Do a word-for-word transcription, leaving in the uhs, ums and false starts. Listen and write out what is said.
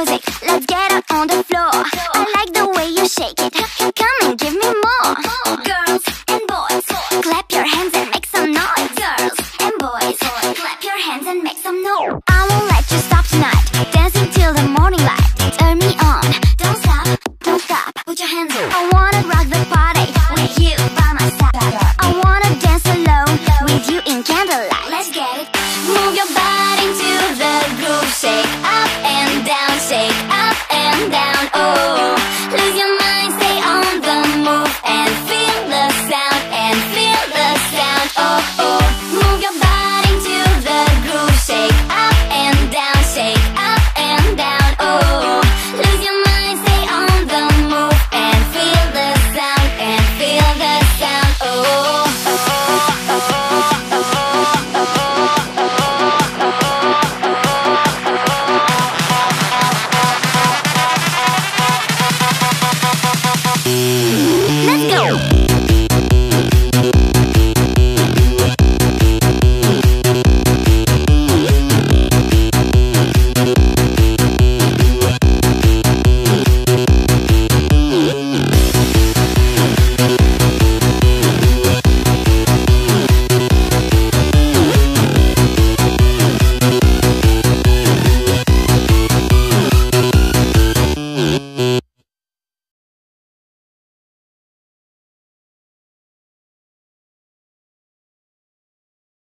music, let's get up on the floor. I like the way you shake it, come and give me more. Girls and boys, clap your hands and make some noise. Girls and boys, clap your hands and make some noise. I won't let you stop tonight, dancing till the morning light. Turn me on, don't stop, don't stop, put your hands up. I wanna rock the party with you by my side. I wanna dance alone with you in candlelight. Let's get it. Move your body to the groove, shake up and down, shake up and down. Oh.